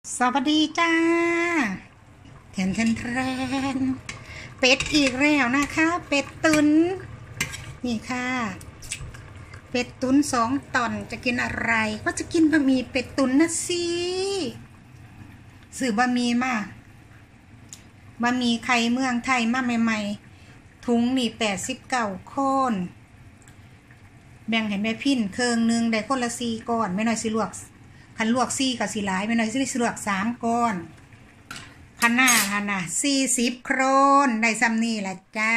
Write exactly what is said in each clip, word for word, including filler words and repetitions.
สวัสดีจ้าแทนแทนแทนเป็ดอีกแล้วนะคะ เป็ดตุนนี่ค่ะ เป็ดตุนสองตอนจะกินอะไรก็จะกินบะหมี่เป็ดตุนนะสิซื้อบะหมี่มาบะหมี่ไข่เมืองไทยมาใหม่ๆถุงนี่แปดสิบเก้าคนแบ่งให้แม่พินเครื่องนึงได้คนละสี่ก้อนไม่น้อยสิลวกคันลวกสี่กับสี่หลายไม่น้อยสิลวกสามก้อนคันหน้าคันน่ะสี่สิบโครนได้ซ้ำนี่แหละจ้า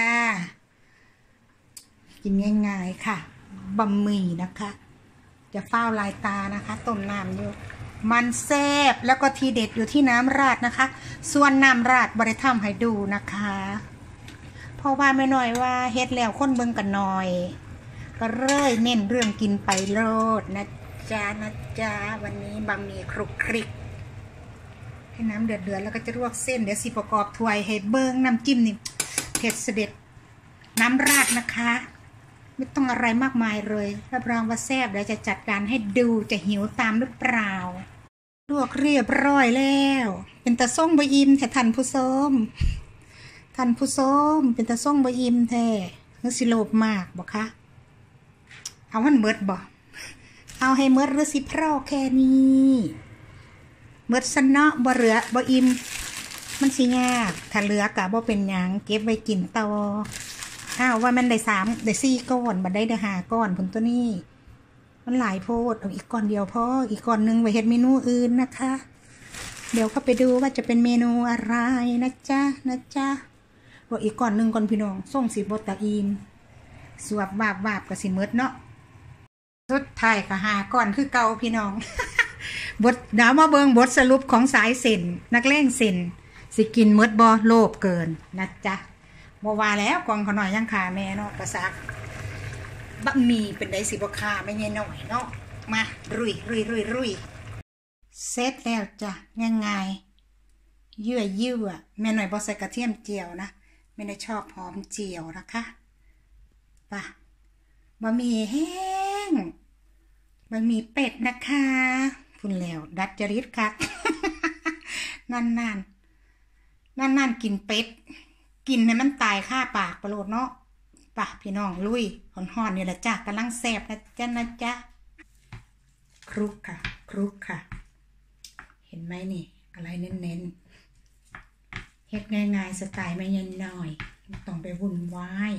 กินง่ายๆค่ะบะหมี่นะคะจะเฝ้าลายตานะคะต้มน้ำอยู่มันแซ่บแล้วก็ทีเด็ดอยู่ที่น้ำราดนะคะส่วนน้ำราดบริธรรมให้ดูนะคะเพราะว่าไม่น้อยว่าเฮ็ดแล้วคนเบิ่งกันหน่อยก็เลยเน้นเรื่องกินไปโลดนะจ๊ะนะจ๊ะวันนี้บะหมี่ครุกคริกให้น้ำเดือดเดือดแล้วก็จะลวกเส้นเดี๋ยวสิประกอบถ้วยให้เบิ้งน้ำจิ้มนี่เผ็ดเสด็จน้ำราดนะคะไม่ต้องอะไรมากมายเลยรับรองว่าแซ่บเดี๋ยวจะจัดการให้ดูจะหิวตามหรือเปล่าลวกเรียบร้อยแล้วเป็นตะส่งบะอิมแต่ทันผู้ส้มทันผู้ส้มเป็นตะส่งบะอิมแท้นึกสิโลภมากบอกคะเอาให้เมิดบ่เอาให้เมิดหรือสิเพราแค่นี้เมิดสนอบ่เหลือบ่อิ่มมันสิยากถ้าเหลือกะบ่เป็นหยังเก็บไว้กินต่ออ้าวว่ามันได้สามได้สี่ก้อนบัดได้ได้ห้าก้อนผลตัวนี้มันหลายโพดเอาอีกก้อนเดียวพออีกก้อนนึงไว้เฮ็ดเมนูอื่นนะคะเดี๋ยวเข้าไปดูว่าจะเป็นเมนูอะไรนะจ๊ะนะจ๊ะว่าอีกก้อนนึงก่อนพี่น้องส่งสิบ่ตะอิ่มสวบบาบบาบก็สิเมิดเนาะสุดท้ายก็หาก้อนคือเก่าพี่น้อง บทดาวมาเบิงบทสรุปของสายเส้นนักเลงเส้นสิกินเมิดบอโลภเกินนะจ๊ะบอว่าแล้วกองเขาหน่อยยังขาแม่เนาะกระซักบะหมี่เป็นไดสิบขาไม่เงี้ยหน่อยเนาะมารุยรุยรุยรุยเสร็จแล้วจ้ะง่ายๆยั่วยั่วแม่หน่อยบอใส่กระเทียมเจียวนะไม่ได้ชอบหอมเจียวนะคะป่ะบะหมี่แห้งบะหมี่เป็ดนะคะคุณแล้วดัดจริตค่ะ นั่นนั่นนั่นนั่นกินเป็ดกินให้มันตายค่าปากประโลดเนาะป่ะพี่น้องลุยห่อนๆนี่แหละจ้ะกำลังแซ่บนะจ๊ะนะจ๊ะคลุกค่ะคลุกค่ะเห็นไหมนี่อะไรเน้นๆเฮ็ดง่ายๆสไตล์ไม่ยันหน่อยต้องไปวุ่นวาย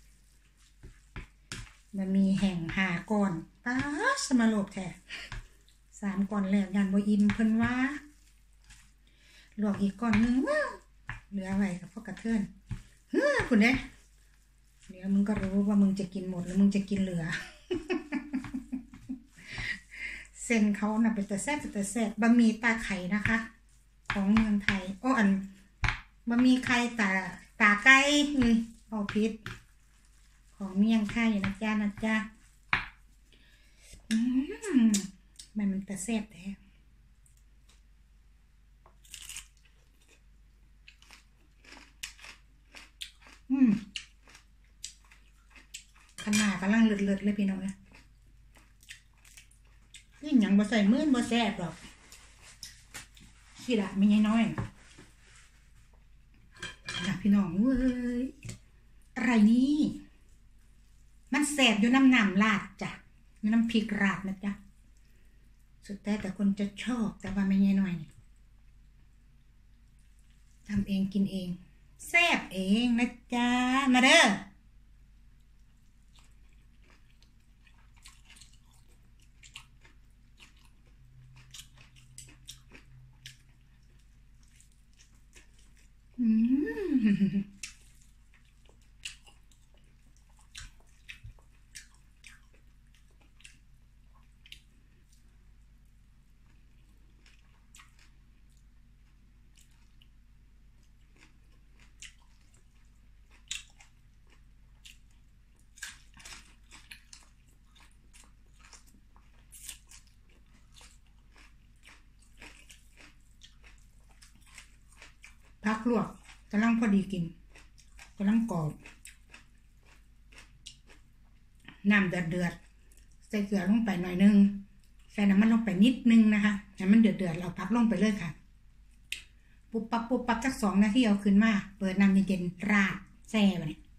มันมีแห่งหาก่อนป้าสมาโลกแท้สามก่อนแล้วยันบ่อิ่มเพิ่นว่าลวกอีกก่อนนึงเหลือไว้กับพวกกระเทือนเฮ้อคุณเด้เดี๋ยวมึงก็รู้ว่ามึงจะกินหมดหรือมึงจะกินเหลือ เส้นเขาน่ะเป็นแต่แซ่บแต่แซ่บบะหมี่ตาไข่นะคะของเมืองไทยโอ้อันบะหมี่ไข่ตาตาไก่นี่เอาพิษของเมี่ยงไข่นะจ๊ะนะจ๊ะอืมมันมันแต่แซ่บแท้อืมขนาดกำลังเลือดเลือดเลยพี่น้องนะนี่ยังบ่ใส่มือบ่แซ่บหรอกสิละไม่น้อยนะพี่น้องเว้ยอะไรนี่มันแซ่บอยู่น้ำน้ำราดจ้ะน้ำพริกราดนะจ๊ะสุดแต่แต่คนจะชอบแต่ว่าไม่น้อยทำเองกินเองแซ่บเองนะจ๊ะมาเด้ออืมพักลวกกำลังพอดีกินกำลังกรอบน้ำเดือดเดือดใส่เกลือลงไปหน่อยนึงใส่น้ำมันลงไปนิดนึงนะคะให้มันเดือดเดือดเราพักลงไปเลยค่ะปุ๊บปั๊บปุ๊บปั๊บสักสองนาทีเอาขึ้นมาเปิดน้ำเย็นๆราดแซ่บเนี่ย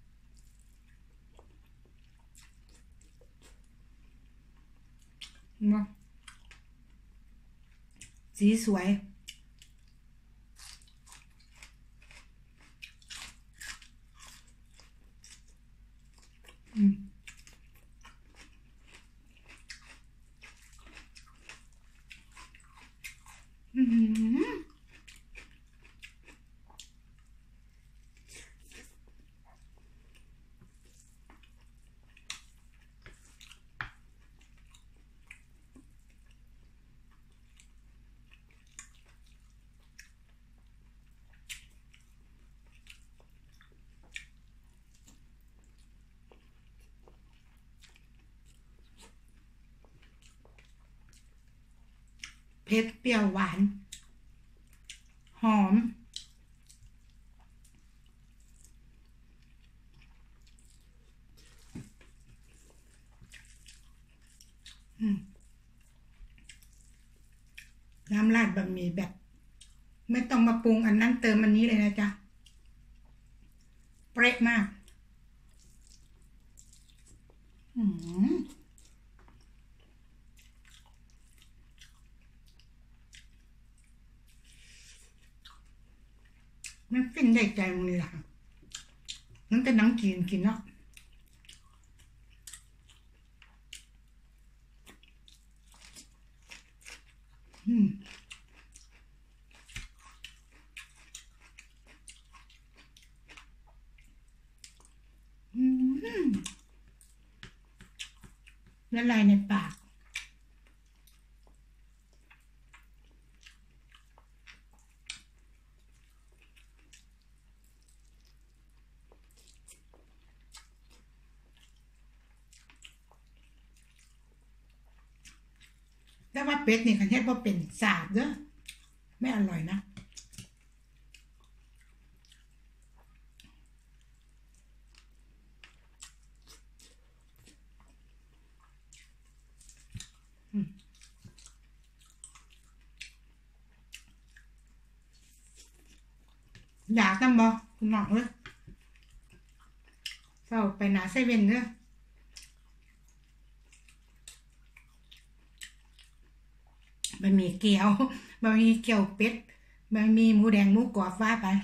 มาสีสวยอืมอืมเผ็ดเปรี้ยวหวานหอมน้ำราดบะหมี่แบบไม่ต้องมาปรุงอันนั้นเติมอันนี้เลยนะจ๊ะเป๊ะมากอืมมันฟินได้ใจมึงเลยล่ะนั่นแต่นังกินกินเนาะอืมอืมละลายในปากแล้วว่าเป็ดนี่คันเทศว่าเป็นสาบเด้อไม่อร่อยนะอยากกันบ่คุณน้องเอ้ยเฝ้าไปหนาเซเว่นเด้อบะหมี่เกี๊ยวบะหมี่เกี๊ยวเป็ดบะหมี่หมูแดงหมูกรอบว่าไป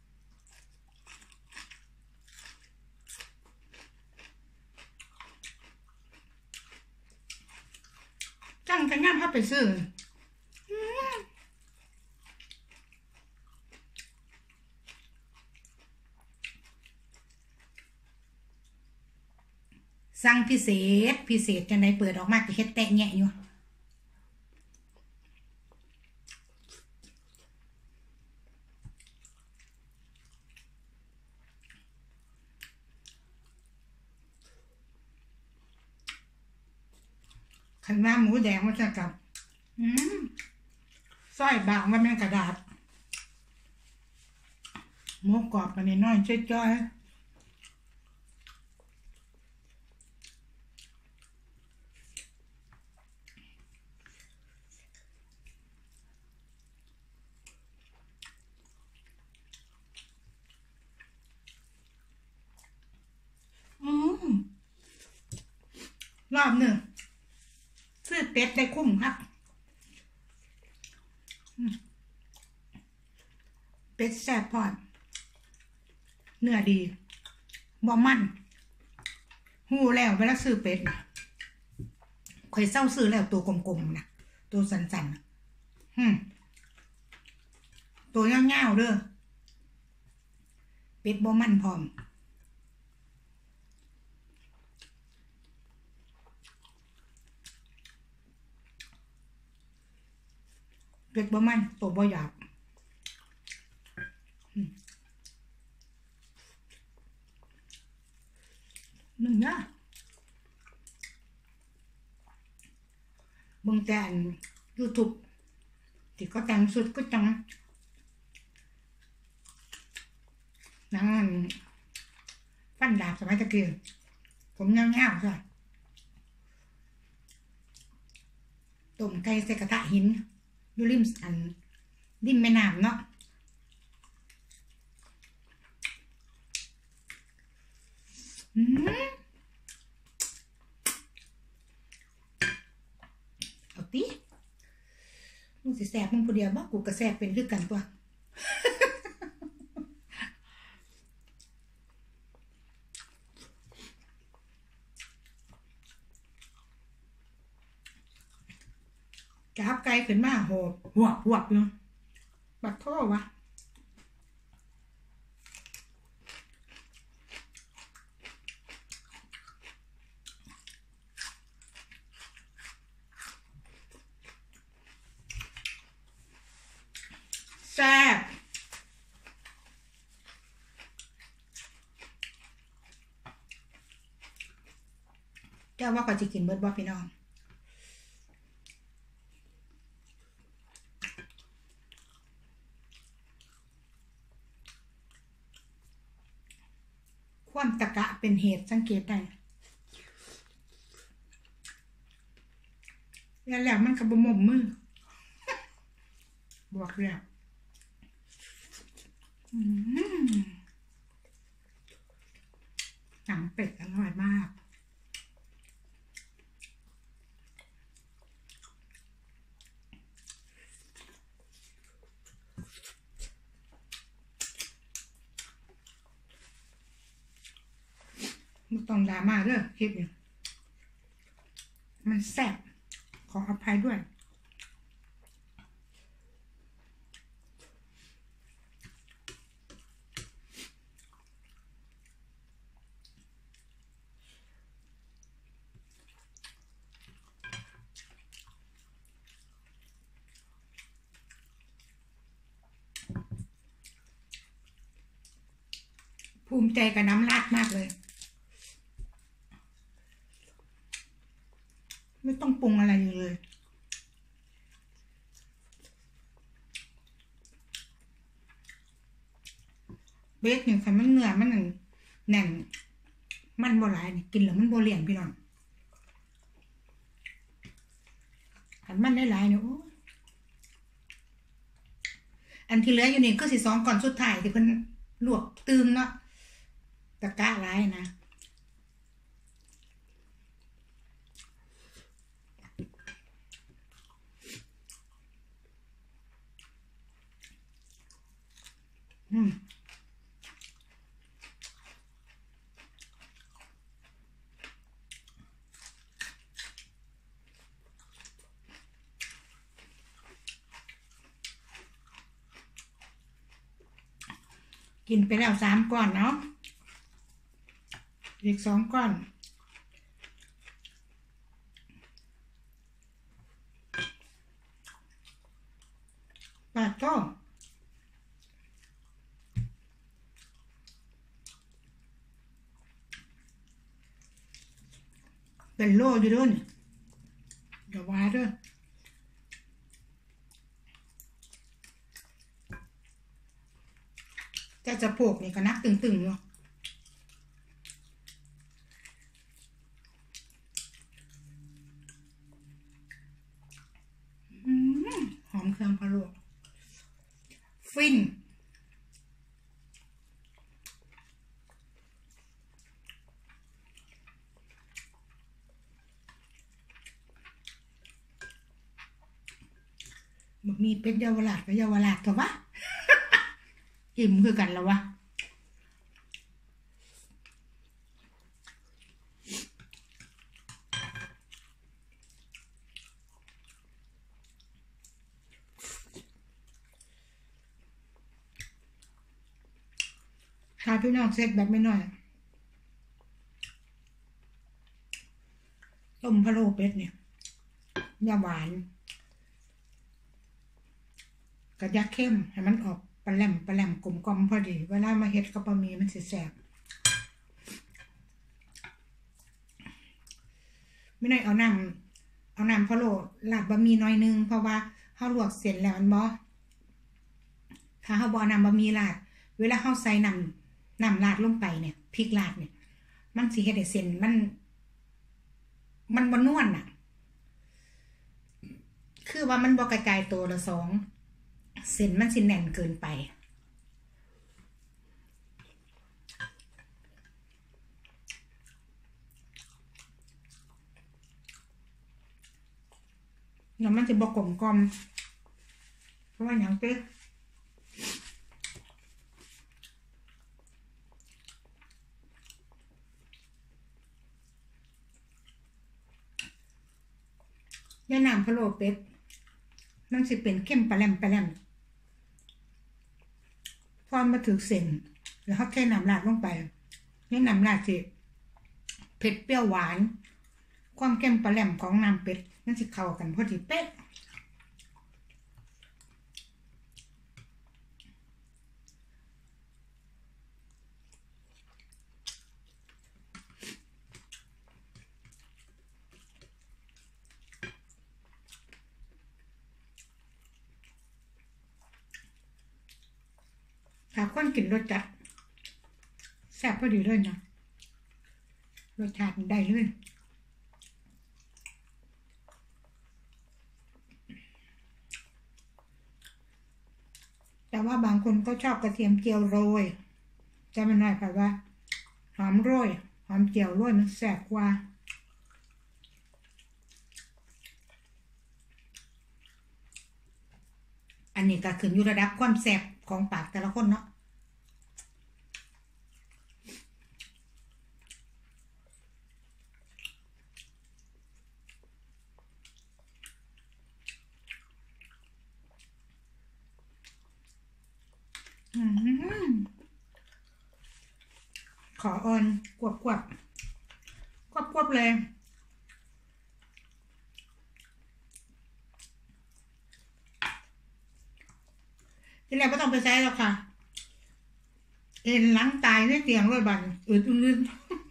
จังกันงามเขาไปซื้อสั่งพิเศษพิเศษจังไดเปิดออกมาก็เฮ็ดแตะแงะอยู่ขันว่าหมูแดงมันจะกับอืมสร้อยบางว่าแม่งกระดาษหมูกรอบกันน้อยๆจ้อยๆอืมรอบหนึ่งซื้อเป็ดได้คุ้มครับเป็ดแซ่บพอดเนื้อดีบ่มันหูแล้วเวลาซื้อเป็ดนะเคยเศร้าซื้อแล้วตัวกลมๆนะตัวสันๆฮึตัวเงาๆเด้อเป็ดบ่มันพร้อมเป็ดบ่มันตัวบ่หยาบหนึ่งนะเบิ่งแต่ยูทูบที่ก็แต่งสุดก็จังนั่งฟันดาบสมัยตะกี้ผมเงาๆใช่ต้มไก่ใส่กระทะหินอยู่ริมอันริมแม่น้ำเนาะสิแสบมึงผู้เดียวบ่กูก็แสบเป็นคือกันตัวจับไก่ขึ้นมาโหดหัวหัวเนาะบัดโทษวะแซ่บเจ้าว่าก็จะกินเบิดบ่พี่น้องความตะกะเป็นเหตุสังเกตได้แล้วแล้วมันก็บ่หม่อมมือบวกแล้วหนังเป็ดอร่อยมากไม่ต้องดราม่าเด้อคลิปนี้มันแซ่บขออภัยด้วยภูมิใจกับน้ำราดมากเลยไม่ต้องปรุงอะไรเลยเบสเนี่ยคันมันเนื้อมันแน่นมันโบราณนี่กินแล้วมันโบเลี่ยนพี่น้องอันมันได้หลายเนี่ยโอ้อันที่เหลืออยู่นี่ก็สิสองก่อนสุดท้ายที่เพิ่นลวกตื่มเนาะตะกะหลายนะอืมกินไปแล้วสามก้อนเนาะอีกสองก้อนปาดก็เป็นโลอยู่ด้วยนี่เดี๋ยวว่าด้วยแต่จะโปกนี่ก็นักตึงๆเนาะหอมเครื่องพะโล้ฟินแบบมีเป็ดเยาวราชกับเยาวราชกับวะอิ่มคือกันแล้ววะถ้าพี่น้องเซ็ตแบบไม่น้อยต้มพะโล้เป็ดเนี่ยยาหวานกระยาเข้มให้มันออกปลาแหลมปลาแหลมกลมกลมพอดีเวลามาเฮ็ดกับบะหมี่มันสิแซ่บไม่น้อยเอาน้ำเอาน้ำพะโล้ราดบะหมี่น้อยนึงเพราะว่าเฮาลวกเสร็จแล้วมันบ่ถ้าเฮาบ่เอาน้ำบะหมี่ราดเวลาเฮาใส่น้ำน้ำราดลงไปเนี่ยพริกราดเนี่ยมันสิเฮ็ดให้เส้นมันมันบ่นวลน่ะคือว่ามันบ่กระจายตัวละสองเส้นมันสิแน่นเกินไปแล้วมันจะบ่กลมกล่อมเพราะว่าอย่างเต้ยาน้ำพะโล้เป็ดมันสิเป็นเข้มปลาแหลมปลาแหลมพอมาถึงเส้นแล้วเขาเทน้ำราดลงไปนี่น้ำราดสิเผ็ดเปรี้ยวหวานความเข้มปลาแหลมของน้ำเป็ดนั่นสิเข้ากันพอดีเป๊ะถ้าคนกินรสจัดแซ่บพอดีเลยนะรสชาติได้เลยแต่ว่าบางคนก็ชอบกระเทียมเจียวโรยจะไม่น้อยค่ะว่าหอมโรยหอมเจียวโรยมันแซ่บกว่าอันนี้ก็ขึ้นอยู่ระดับความแซ่บของปากแต่ละคนเนาะขอออนกวบกวบกวบกวบเลยที่แรกไม่ต้องไปใช้หรอกค่ะเอ็นหลังตายในเตียงเลยบันอืดอืด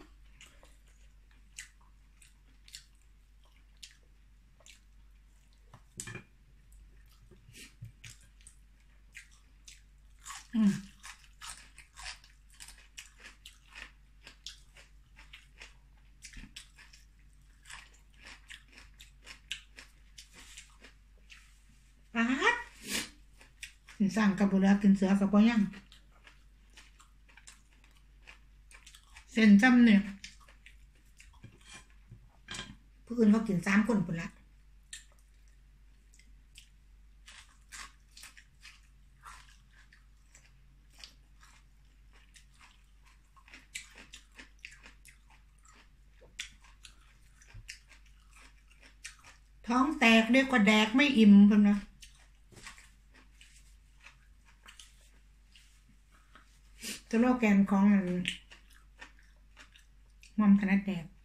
อืมอาดสั่งกับบุระกินเสือกับปอยังเส้นจำเนี่ยผู้อื่นเขากินสามคนปุ่นละท้องแตกเรียกว่าแดกไม่อิ่มเพิ่นนะสโลแกนของมอมถนัดแดก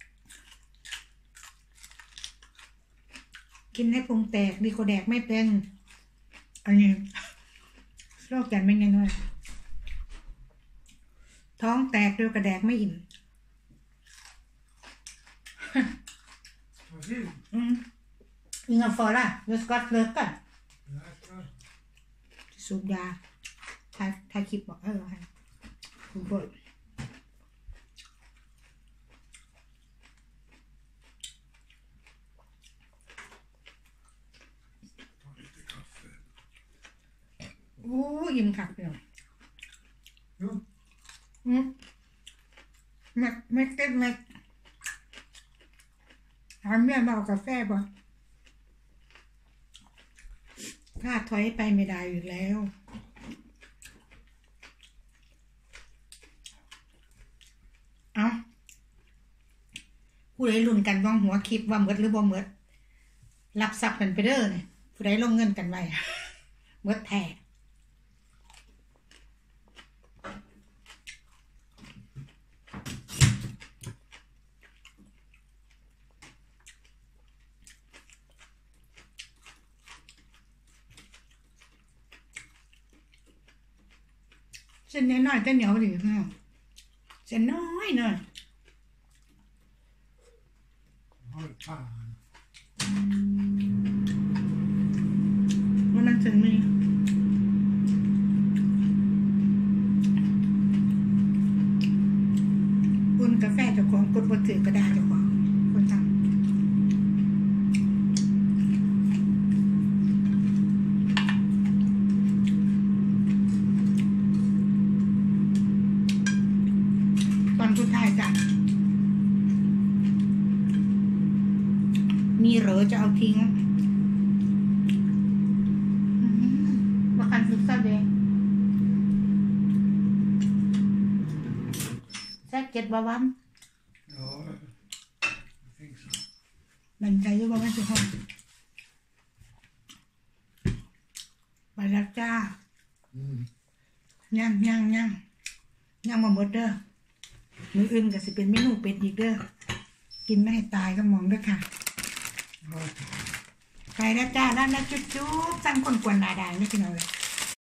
กินให้พุงแตกดีกว่าแดกไม่เป็นอันนี้สโลแกนไม่ง่ายๆท้องแตกเรียกว่าแดกไม่อิ่มอืมInga fara, jag ska löka. Såg jag ta ta klipp på över här. Boll. Åh, im kaffe. Ja. Mm. Mätt, mätt, mätt. Har mer bara kaffe bara.ถ้าถอยไปไม่ได้อยู่แล้วเอาผู้ใดลุ้นกันว่างหัวคลิปว่าเมิดหรือบ่เมิดรับทรัพย์กันไปเด้อเนี่ยผู้ใดลงเงินกันไว้เมิดแท้เส้นน้อยๆจะเหนียวดีค่ะเส้นน้อยหน่อยมันนั่นถึงมีคุณกาแฟเจ้าของกดบนถือกระดาษเจ้าของคนทำสุดท้ายจ้ะมีเหรอจะเอาทิ้งบ่าวะ Ja, I think so. มันใจอยู่บ่แม่สิพ่อไปแล้วจ้า Mm. ย่างย่างย่างย่างมาหมดเด้อมื้ออื่นก็สิเป็นเมนูเป็ดอีกเด้อกินไม่ให้ตายก็มองเด้อค่ะ Okay. ไปแล้วจ้าด้านนั้นจุ๊บๆสั่งคนกวนหนาด่างนี่พี่น้องเลย